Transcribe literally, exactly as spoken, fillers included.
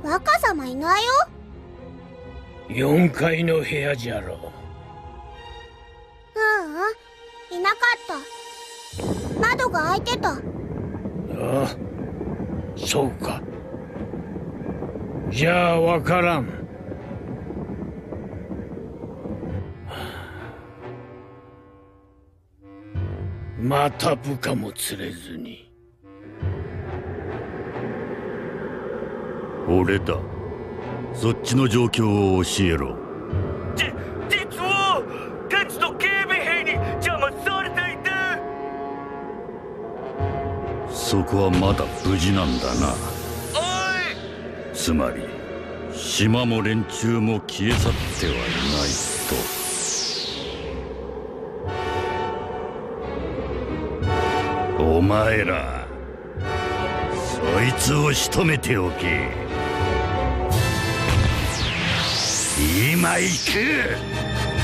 若様いないよ。 よんかいの部屋じゃろう。 ううん、いなかった。窓が開いてた。 ああ、そうか。じゃあわからん。また部下も連れずに。 俺だ。そっちの状況を教えろ。 じ、実はケツと警備兵に邪魔されていて。 そこはまだ無事なんだな。 おい。 つまり島も連中も消え去ってはいないと。お前ら、そいつを仕留めておけ。今行く。